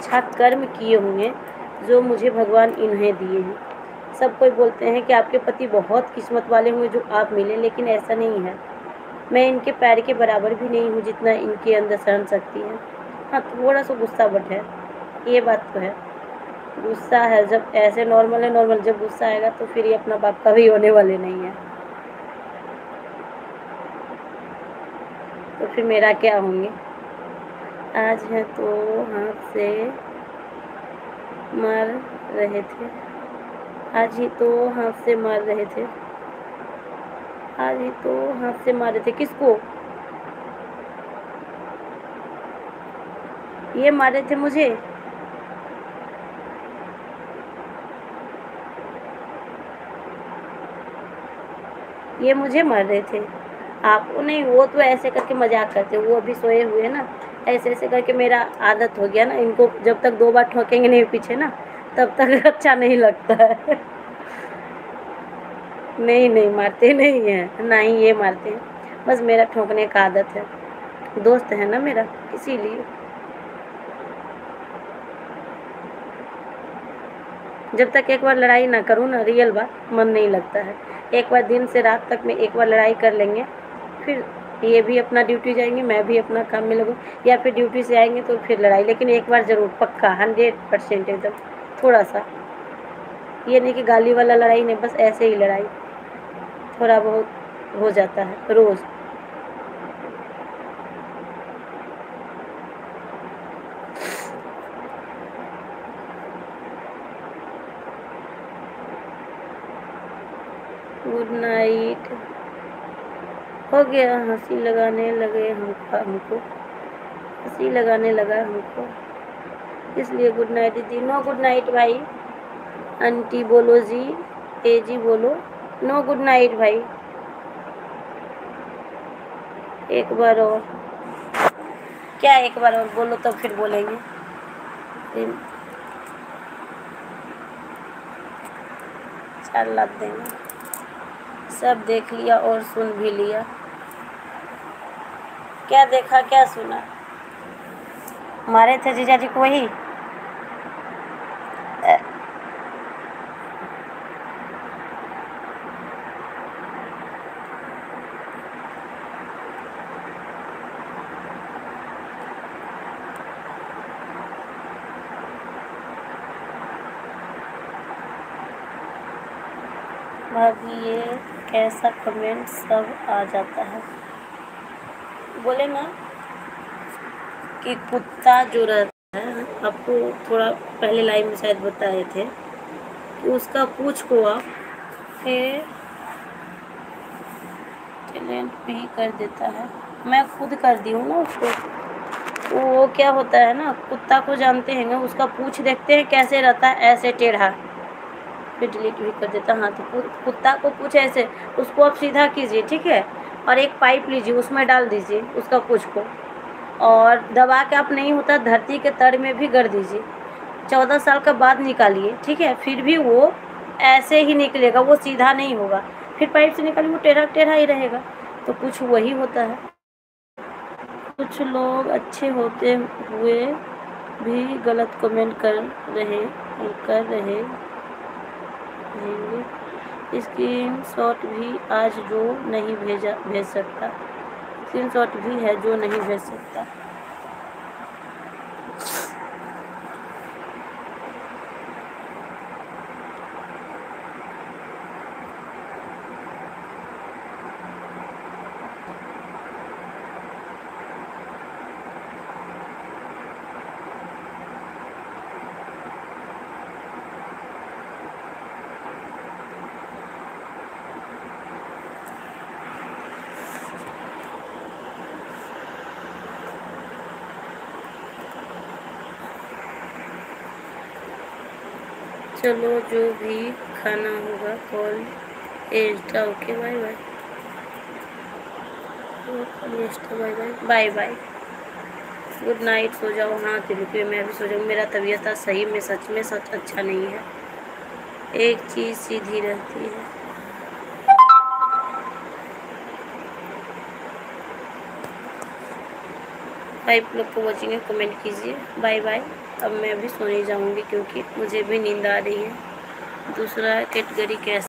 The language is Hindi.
अच्छा कर्म किए होंगे जो मुझे भगवान इन्हें दिए हैं। सब कोई बोलते हैं कि आपके पति बहुत किस्मत वाले हुए जो आप मिले, लेकिन ऐसा नहीं है। मैं इनके पैर के बराबर भी नहीं हूँ जितना इनके अंदर सहन शक्ति है। हाँ, थोड़ा सा गुस्सा बट है, ये बात तो है। गुस्सा है, जब ऐसे नॉर्मल है नॉर्मल, जब गुस्सा आएगा तो फिर ये अपना बाप का भी होने वाले नहीं है, तो फिर मेरा क्या होंगे। आज है तो हाथ से मार रहे थे, आज ही तो हाथ से मार रहे थे, आज ही तो हाथ से मार रहे थे। किसको? ये मारे थे मुझे। ये मुझे मार रहे थे। आपको नहीं, वो तो ऐसे करके मजाक करते, वो अभी सोए हुए ना, ऐसे ऐसे करके मेरा आदत हो गया ना, इनको जब तक 2 बार ठोकेंगे नहीं पीछे ना, तब तक अच्छा नहीं लगता है। नहीं नहीं, मारते नहीं है, ना ही ये मारते हैं, बस मेरा ठोकने का आदत है। दोस्त है ना मेरा, इसीलिए। जब तक एक बार लड़ाई ना करूँ ना, रियल बात, मन नहीं लगता है। एक बार दिन से रात तक में एक बार लड़ाई कर लेंगे, फिर ये भी अपना ड्यूटी जाएंगे, मैं भी अपना काम में लगूँ, या फिर ड्यूटी से आएंगे तो फिर लड़ाई, लेकिन एक बार ज़रूर पक्का 100% एकदम। थोड़ा सा ये नहीं कि गाली वाला लड़ाई नहीं, बस ऐसे ही लड़ाई थोड़ा बहुत हो जाता है रोज़। Good night. हो गया, हंसी लगाने लगे हमको, हंसी लगाने लगा हमको, इसलिए गुड नाइट दीदी। नो गुड नाइट भाई। आंटी बोलो जी, ए जी बोलो, नो गुड नाइट भाई। एक बार और क्या, एक बार और बोलो तो फिर बोलेंगे। चार लाख देंगे। सब देख लिया और सुन भी लिया। क्या देखा क्या सुना? मारे थे जीजा जी को वही। भाभी ये कैसा कमेंट सब आ जाता है। बोले ना कि कुत्ता जो रहता है, आपको थोड़ा पहले लाइव में शायद बताए थे कि उसका पूंछ को आप फिर टैलेंट भी कर देता है। मैं खुद कर दी हूँ ना उसको। वो क्या होता है ना, कुत्ता को जानते हैं ना, उसका पूंछ देखते हैं कैसे रहता है, ऐसे टेढ़ा, फिर डिलीट भी कर देता। हाँ, तो कुत्ता को पूछ ऐसे, उसको आप सीधा कीजिए, ठीक है, और एक पाइप लीजिए, उसमें डाल दीजिए उसका पूंछ को, और दबा के आप नहीं होता धरती के तड़ में भी गड़ दीजिए। 14 साल का बाद निकालिए, ठीक है, फिर भी वो ऐसे ही निकलेगा, वो सीधा नहीं होगा। फिर पाइप से निकालिए, वो टेढ़ा टेढ़ा ही रहेगा। तो कुछ वही होता है। कुछ लोग अच्छे होते हुए भी गलत कमेंट कर रहे रहेंगे। स्क्रीन शॉट भी आज जो नहीं भेज सकता, स्क्रीन शॉट भी है जो नहीं भेज सकता। चलो जो भी खाना होगा call Insta. Okay bye bye. Bye bye bye bye. Good night, सो जाओ। हाँ तिलुकी, मैं भी सो जाऊँ, मेरा तबीयत आज सही में सच अच्छा नहीं है। एक चीज़ सीधी रहती है। 5 लोग को वॉचिंग है, कमेंट कीजिए। Bye bye. अब मैं अभी सोने जाऊँगी क्योंकि मुझे भी नींद आ रही है। दूसरा कैटेगरी कैसा